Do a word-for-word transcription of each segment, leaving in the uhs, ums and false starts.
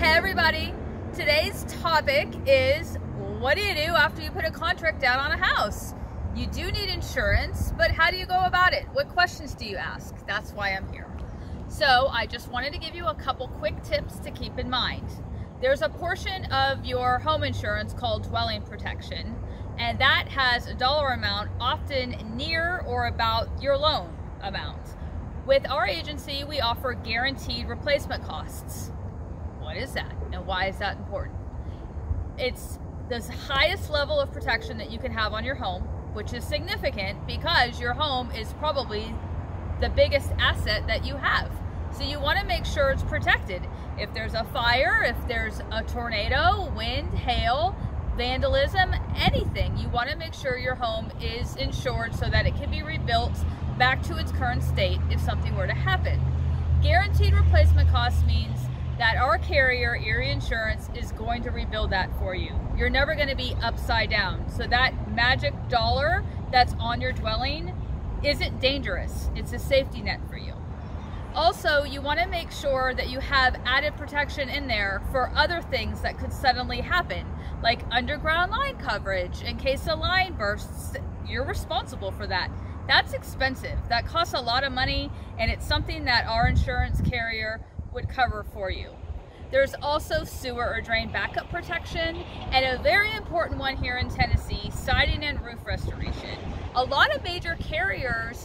Hey everybody, today's topic is what do you do after you put a contract down on a house? You do need insurance, but how do you go about it? What questions do you ask? That's why I'm here. So I just wanted to give you a couple quick tips to keep in mind. There's a portion of your home insurance called dwelling protection, and that has a dollar amount often near or about your loan amount. With our agency, we offer guaranteed replacement costs. What is that and why is that important? It's the highest level of protection that you can have on your home, which is significant because your home is probably the biggest asset that you have. So you want to make sure it's protected. If there's a fire, if there's a tornado, wind, hail, vandalism, anything, you want to make sure your home is insured so that it can be rebuilt back to its current state if something were to happen. Guaranteed replacement costs means that our carrier, Erie Insurance, is going to rebuild that for you. You're never going to be upside down. So that magic dollar that's on your dwelling isn't dangerous. It's a safety net for you. Also, you want to make sure that you have added protection in there for other things that could suddenly happen, like underground line coverage. In case a line bursts, you're responsible for that. That's expensive. That costs a lot of money, and it's something that our insurance carrier would cover for you. There's also sewer or drain backup protection, and a very important one here in Tennessee, siding and roof restoration. A lot of major carriers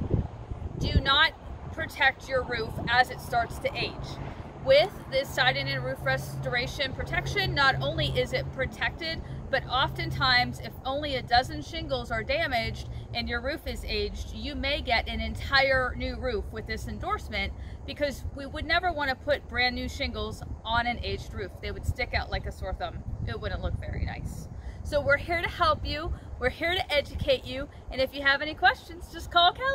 do not protect your roof as it starts to age. With this siding and roof restoration protection, not only is it protected, but oftentimes if only a dozen shingles are damaged and your roof is aged, you may get an entire new roof with this endorsement, because we would never want to put brand new shingles on an aged roof. They would stick out like a sore thumb. It wouldn't look very nice. So we're here to help you. We're here to educate you. And if you have any questions, just call Kelly.